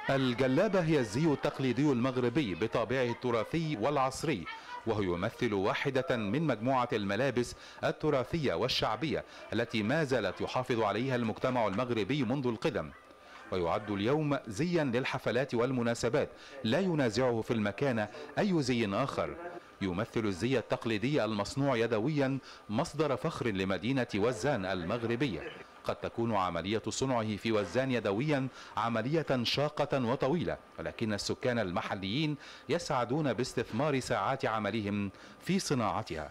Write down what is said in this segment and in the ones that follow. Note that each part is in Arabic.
الجلابة هي الزي التقليدي المغربي بطابعه التراثي والعصري، وهو يمثل واحدة من مجموعة الملابس التراثية والشعبية التي ما زالت يحافظ عليها المجتمع المغربي منذ القدم، ويعد اليوم زيا للحفلات والمناسبات لا ينازعه في المكانة أي زي آخر. يمثل الزي التقليدي المصنوع يدويا مصدر فخر لمدينة وزان المغربية. قد تكون عملية صنعه في وزان يدويا عملية شاقة وطويلة، ولكن السكان المحليين يسعدون باستثمار ساعات عملهم في صناعتها.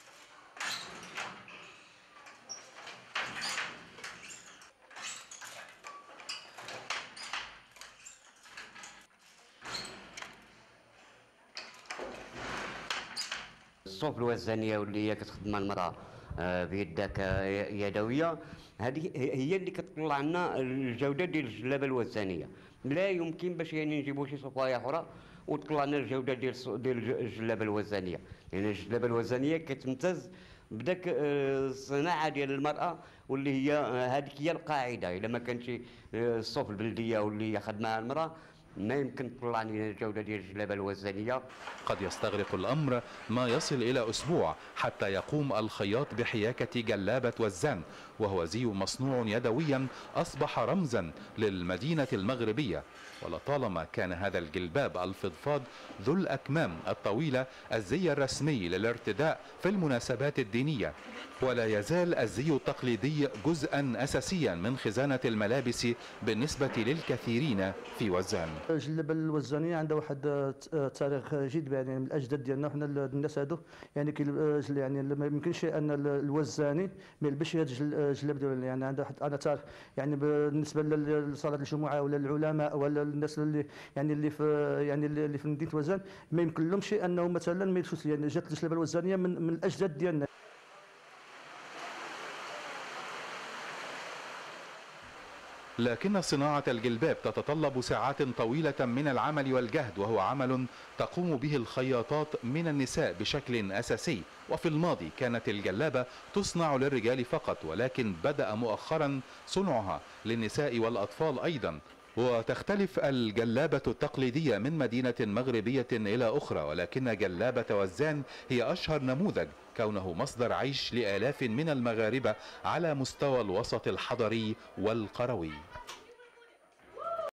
الصوف الوزانيه واللي هي كتخدم المراه بيدك يدويه، هذه هي اللي كتطلع لنا الجوده ديال الجلابه الوزانيه. لا يمكن باش يعني نجيبوا شي صفايه اخرى وتطلع لنا الجوده ديال الجلابه الوزانيه، لان يعني الجلابه الوزانيه كتمتاز بداك الصناعه ديال المراه، واللي هي هذيك هي القاعده. الا ما كانش الصوف البلديه واللي هي خدمها المراه ما يمكن تطلع لنا الجوده ديال الجلابه الوزانيه. قد يستغرق الأمر ما يصل إلى أسبوع حتى يقوم الخياط بحياكة جلابة وزان، وهو زي مصنوع يدويا أصبح رمزا للمدينة المغربية. ولطالما كان هذا الجلباب الفضفاض ذو الأكمام الطويلة الزي الرسمي للارتداء في المناسبات الدينية، ولا يزال الزي التقليدي جزءا أساسيا من خزانة الملابس بالنسبة للكثيرين في وزان. الجلابه الوزانيه عندها واحد تاريخ جد، يعني من الاجداد ديالنا حنا الناس هادو، يعني يعني ما يمكنش ان الوزاني ما يلبسش هذه الجلابه ديالنا، يعني عندها تاريخ. يعني بالنسبه لصلاه الجمعه ولا العلماء ولا الناس اللي يعني اللي في مدينه وزان ما يمكن لهمش انهم مثلا ما يلبسوش، يعني جات الجلابه الوزانيه من الاجداد ديالنا. لكن صناعة الجلباب تتطلب ساعات طويلة من العمل والجهد، وهو عمل تقوم به الخياطات من النساء بشكل أساسي. وفي الماضي كانت الجلابة تصنع للرجال فقط، ولكن بدأ مؤخرا صنعها للنساء والأطفال أيضا. وتختلف الجلابة التقليدية من مدينة مغربية إلى أخرى، ولكن جلابة وزان هي أشهر نموذج، كونه مصدر عيش لآلاف من المغاربة على مستوى الوسط الحضري والقروي.